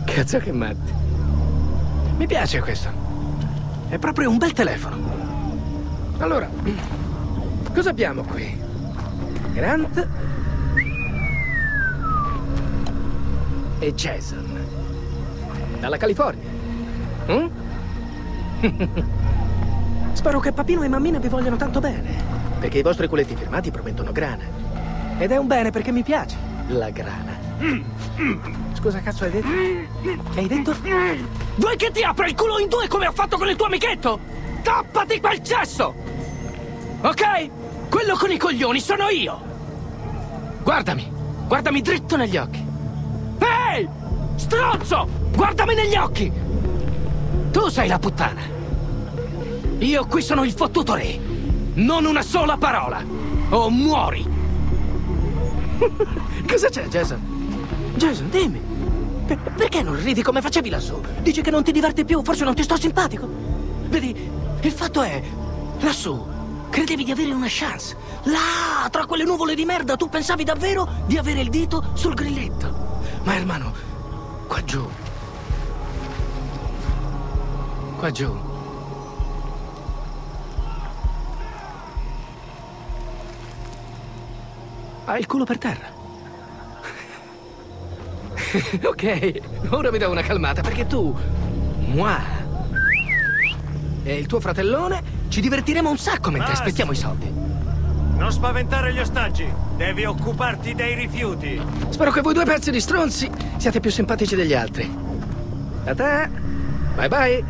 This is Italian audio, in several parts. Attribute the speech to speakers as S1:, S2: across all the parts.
S1: Cazzo che matti. Mi piace questo. È proprio un bel telefono. Allora, cosa abbiamo qui? Grant e Jason. Dalla California. Spero che papino e mammina vi vogliano tanto bene, perché i vostri culetti firmati promettono grana. Ed è un bene perché mi piace la grana. Scusa, cazzo hai detto? Che hai detto? Vuoi che ti apra il culo in due come ho fatto con il tuo amichetto? Tappati quel cesso! Ok? Quello con i coglioni sono io! Guardami dritto negli occhi. Ehi! Stronzo! Guardami negli occhi! Tu sei la puttana. Io qui sono il fottuto re. Non una sola parola. O muori. Cosa c'è, Jason? Jason, dimmi. Perché non ridi come facevi lassù? Dici che non ti diverti più? Forse non ti sto simpatico? Vedi, il fatto è... Lassù, credevi di avere una chance. Là, tra quelle nuvole di merda, tu pensavi davvero di avere il dito sul grilletto. Ma, hermano, qua giù... Qua giù... Hai il culo per terra. Ok, ora mi do una calmata perché tu... Moi... E il tuo fratellone ci divertiremo un sacco mentre aspettiamo i soldi.
S2: Non spaventare gli ostaggi. Devi occuparti dei rifiuti.
S1: Spero che voi due pezzi di stronzi siate più simpatici degli altri. A te. Bye bye.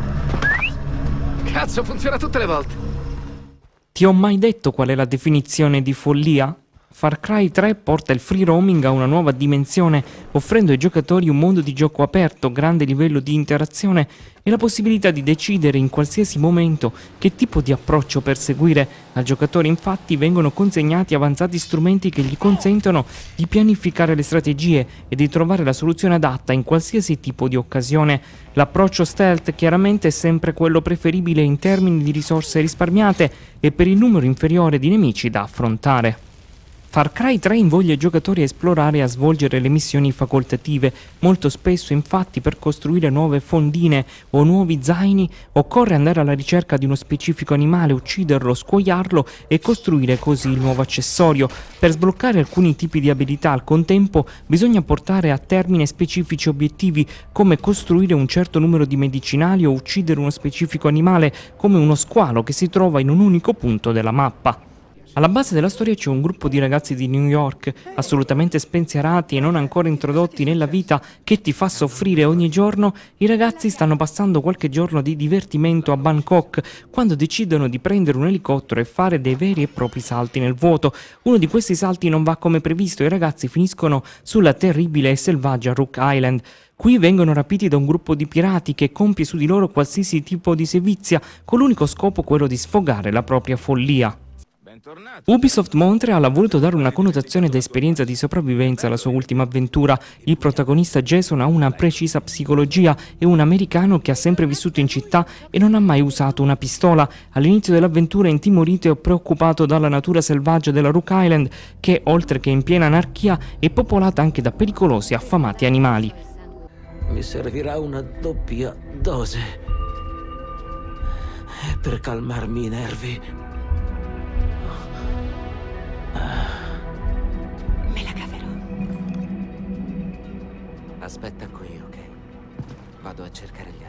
S1: Cazzo, funziona tutte le volte.
S3: Ti ho mai detto qual è la definizione di follia? Far Cry 3 porta il free roaming a una nuova dimensione, offrendo ai giocatori un mondo di gioco aperto, grande livello di interazione e la possibilità di decidere in qualsiasi momento che tipo di approccio perseguire. Al giocatore infatti vengono consegnati avanzati strumenti che gli consentono di pianificare le strategie e di trovare la soluzione adatta in qualsiasi tipo di occasione. L'approccio stealth chiaramente è sempre quello preferibile in termini di risorse risparmiate e per il numero inferiore di nemici da affrontare. Far Cry 3 invoglia i giocatori a esplorare e a svolgere le missioni facoltative. Molto spesso, infatti, per costruire nuove fondine o nuovi zaini occorre andare alla ricerca di uno specifico animale, ucciderlo, scuoiarlo e costruire così il nuovo accessorio. Per sbloccare alcuni tipi di abilità al contempo bisogna portare a termine specifici obiettivi, come costruire un certo numero di medicinali o uccidere uno specifico animale, come uno squalo che si trova in un unico punto della mappa. Alla base della storia c'è un gruppo di ragazzi di New York, assolutamente spensierati e non ancora introdotti nella vita che ti fa soffrire ogni giorno. I ragazzi stanno passando qualche giorno di divertimento a Bangkok quando decidono di prendere un elicottero e fare dei veri e propri salti nel vuoto. Uno di questi salti non va come previsto e i ragazzi finiscono sulla terribile e selvaggia Rook Island. Qui vengono rapiti da un gruppo di pirati che compie su di loro qualsiasi tipo di sevizia, con l'unico scopo quello di sfogare la propria follia. Ubisoft Montreal ha voluto dare una connotazione da esperienza di sopravvivenza alla sua ultima avventura. Il protagonista Jason ha una precisa psicologia, è un americano che ha sempre vissuto in città e non ha mai usato una pistola. All'inizio dell'avventura è intimorito e preoccupato dalla natura selvaggia della Rook Island, che oltre che in piena anarchia è popolata anche da pericolosi e affamati animali.
S4: Mi servirà una doppia dose per calmarmi i nervi.
S5: Me la caverò.
S4: Aspetta qui, ok? Vado a cercare gli altri.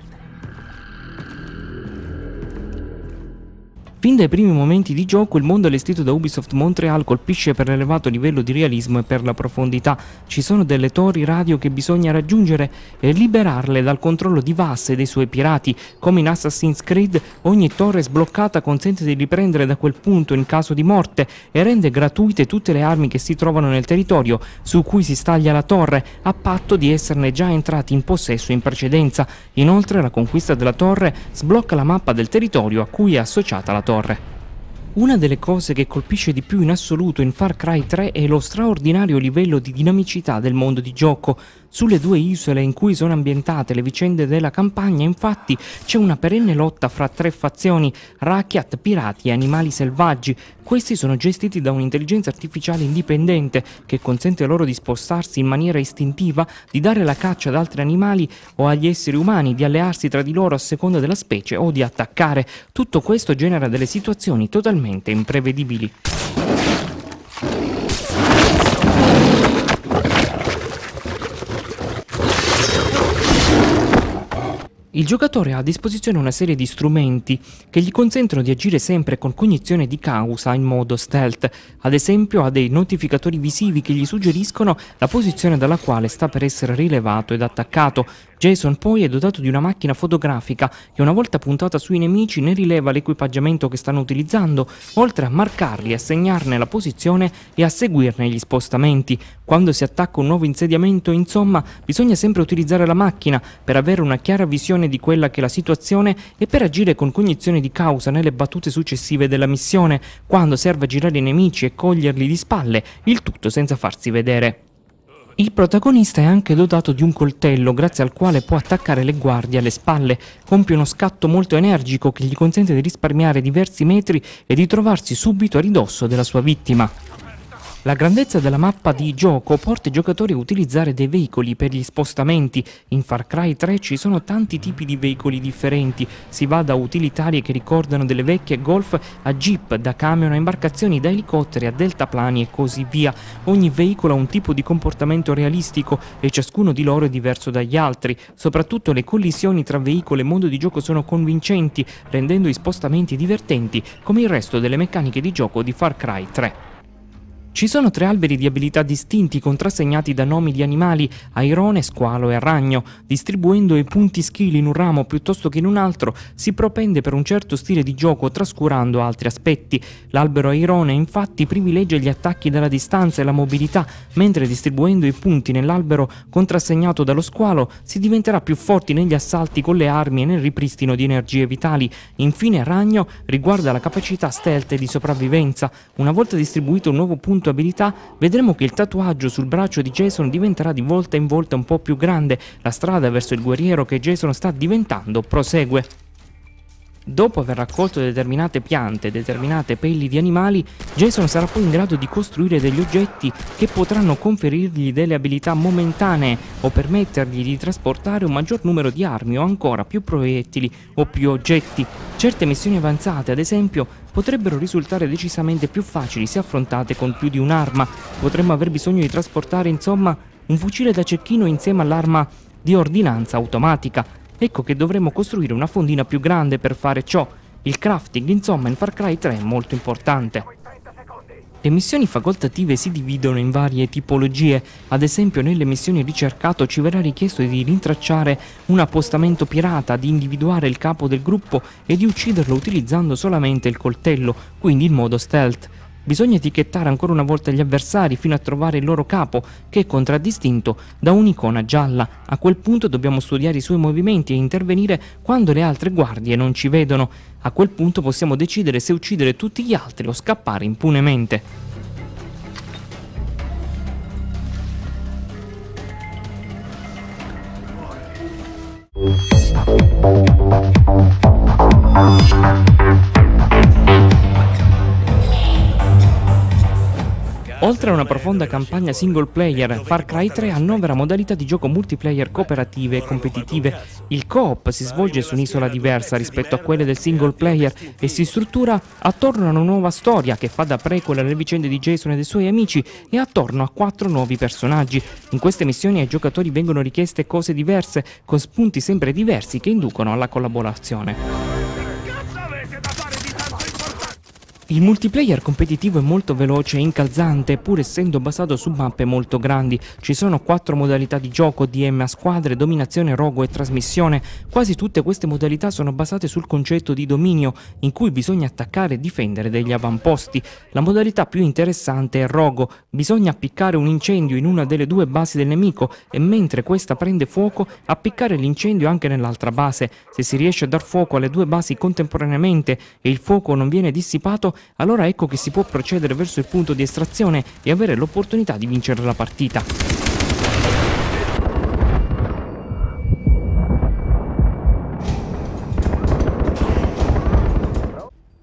S3: Fin dai primi momenti di gioco il mondo allestito da Ubisoft Montreal colpisce per l'elevato livello di realismo e per la profondità. Ci sono delle torri radio che bisogna raggiungere e liberarle dal controllo di Vass e dei suoi pirati. Come in Assassin's Creed, ogni torre sbloccata consente di riprendere da quel punto in caso di morte e rende gratuite tutte le armi che si trovano nel territorio su cui si staglia la torre, a patto di esserne già entrati in possesso in precedenza. Inoltre la conquista della torre sblocca la mappa del territorio a cui è associata la torre. Una delle cose che colpisce di più in assoluto in Far Cry 3 è lo straordinario livello di dinamicità del mondo di gioco. Sulle due isole in cui sono ambientate le vicende della campagna, infatti, c'è una perenne lotta fra tre fazioni: Rakyat, pirati e animali selvaggi. Questi sono gestiti da un'intelligenza artificiale indipendente che consente loro di spostarsi in maniera istintiva, di dare la caccia ad altri animali o agli esseri umani, di allearsi tra di loro a seconda della specie o di attaccare. Tutto questo genera delle situazioni totalmente imprevedibili. Il giocatore ha a disposizione una serie di strumenti che gli consentono di agire sempre con cognizione di causa in modo stealth. Ad esempio ha dei notificatori visivi che gli suggeriscono la posizione dalla quale sta per essere rilevato ed attaccato. Jason poi è dotato di una macchina fotografica che una volta puntata sui nemici ne rileva l'equipaggiamento che stanno utilizzando, oltre a marcarli, a segnarne la posizione e a seguirne gli spostamenti. Quando si attacca un nuovo insediamento, insomma, bisogna sempre utilizzare la macchina per avere una chiara visione di quella che è la situazione e per agire con cognizione di causa nelle battute successive della missione, quando serve a girare i nemici e coglierli di spalle, il tutto senza farsi vedere. Il protagonista è anche dotato di un coltello grazie al quale può attaccare le guardie alle spalle. Compie uno scatto molto energico che gli consente di risparmiare diversi metri e di trovarsi subito a ridosso della sua vittima. La grandezza della mappa di gioco porta i giocatori a utilizzare dei veicoli per gli spostamenti. In Far Cry 3 ci sono tanti tipi di veicoli differenti, si va da utilitarie che ricordano delle vecchie Golf a jeep, da camion a imbarcazioni, da elicotteri a deltaplani e così via. Ogni veicolo ha un tipo di comportamento realistico e ciascuno di loro è diverso dagli altri. Soprattutto le collisioni tra veicoli e mondo di gioco sono convincenti, rendendo i spostamenti divertenti come il resto delle meccaniche di gioco di Far Cry 3. Ci sono 3 alberi di abilità distinti contrassegnati da nomi di animali: airone, squalo e ragno. Distribuendo i punti skill in un ramo piuttosto che in un altro si propende per un certo stile di gioco, trascurando altri aspetti. L'albero airone infatti privilegia gli attacchi dalla distanza e la mobilità, mentre distribuendo i punti nell'albero contrassegnato dallo squalo si diventerà più forti negli assalti con le armi e nel ripristino di energie vitali. Infine ragno riguarda la capacità stealth e di sopravvivenza. Una volta distribuito un nuovo punto abilità, vedremo che il tatuaggio sul braccio di Jason diventerà di volta in volta un po' più grande. La strada verso il guerriero che Jason sta diventando prosegue. Dopo aver raccolto determinate piante e determinate pelli di animali, Jason sarà poi in grado di costruire degli oggetti che potranno conferirgli delle abilità momentanee o permettergli di trasportare un maggior numero di armi o ancora più proiettili o più oggetti. Certe missioni avanzate, ad esempio, potrebbero risultare decisamente più facili se affrontate con più di un'arma. Potremmo aver bisogno di trasportare, insomma, un fucile da cecchino insieme all'arma di ordinanza automatica. Ecco che dovremo costruire una fondina più grande per fare ciò. Il crafting, insomma, in Far Cry 3 è molto importante. Le missioni facoltative si dividono in varie tipologie. Ad esempio, nelle missioni ricercato ci verrà richiesto di rintracciare un appostamento pirata, di individuare il capo del gruppo e di ucciderlo utilizzando solamente il coltello, quindi in modo stealth. Bisogna etichettare ancora una volta gli avversari fino a trovare il loro capo, che è contraddistinto da un'icona gialla. A quel punto dobbiamo studiare i suoi movimenti e intervenire quando le altre guardie non ci vedono. A quel punto possiamo decidere se uccidere tutti gli altri o scappare impunemente. Oltre a una profonda campagna single player, Far Cry 3 annovera modalità di gioco multiplayer cooperative e competitive. Il co-op si svolge su un'isola diversa rispetto a quelle del single player e si struttura attorno a una nuova storia che fa da prequel alle vicende di Jason e dei suoi amici e attorno a 4 nuovi personaggi. In queste missioni ai giocatori vengono richieste cose diverse, con spunti sempre diversi che inducono alla collaborazione. Il multiplayer competitivo è molto veloce e incalzante, pur essendo basato su mappe molto grandi. Ci sono 4 modalità di gioco: DM a squadre, dominazione, rogo e trasmissione. Quasi tutte queste modalità sono basate sul concetto di dominio, in cui bisogna attaccare e difendere degli avamposti. La modalità più interessante è rogo. Bisogna appiccare un incendio in una delle 2 basi del nemico e mentre questa prende fuoco, appiccare l'incendio anche nell'altra base. Se si riesce a dar fuoco alle 2 basi contemporaneamente e il fuoco non viene dissipato, allora ecco che si può procedere verso il punto di estrazione e avere l'opportunità di vincere la partita.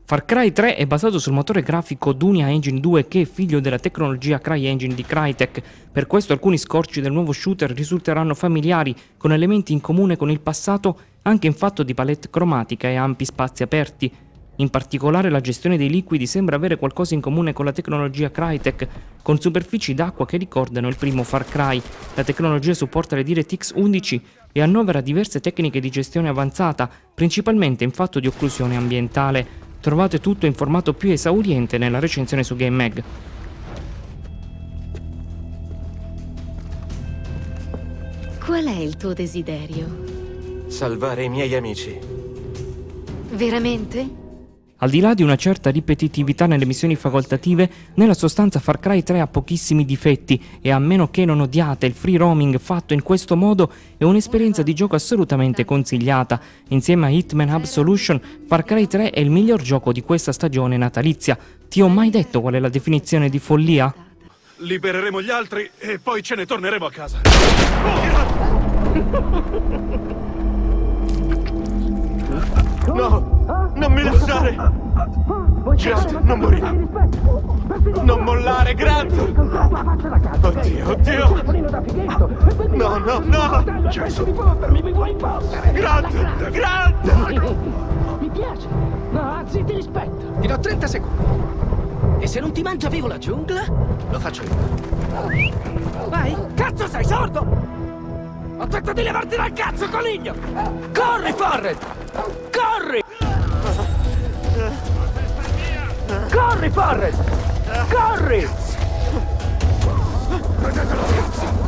S3: Far Cry 3 è basato sul motore grafico Dunia Engine 2 che è figlio della tecnologia CryEngine di Crytek, per questo alcuni scorci del nuovo shooter risulteranno familiari, con elementi in comune con il passato anche in fatto di palette cromatica e ampi spazi aperti. In particolare la gestione dei liquidi sembra avere qualcosa in comune con la tecnologia Crytek, con superfici d'acqua che ricordano il primo Far Cry. La tecnologia supporta le DirectX 11 e annovera diverse tecniche di gestione avanzata, principalmente in fatto di occlusione ambientale. Trovate tutto in formato più esauriente nella recensione su GameMag.
S5: Qual è il tuo desiderio?
S6: Salvare i miei amici.
S5: Veramente?
S3: Al di là di una certa ripetitività nelle missioni facoltative, nella sostanza Far Cry 3 ha pochissimi difetti e a meno che non odiate il free roaming fatto in questo modo è un'esperienza di gioco assolutamente consigliata. Insieme a Hitman Absolution, Far Cry 3 è il miglior gioco di questa stagione natalizia. Ti ho mai detto qual è la definizione di follia?
S7: Libereremo gli altri e poi ce ne torneremo a casa.
S6: No! Non mi lasciare! Grant, non morire! Non mollare, Grant! Oddio, oddio! No, no, no! Grant! Grant!
S1: Mi piace. No, anzi, ti rispetto. Ti do 30 secondi. E se non ti mangia vivo la giungla, lo faccio io. Vai! Cazzo, sei sordo? Ho detto di levarti dal cazzo, coniglio! Corri, Forrest! Corri! Corri, Forrest! Corri! Prendetelo, cazzo!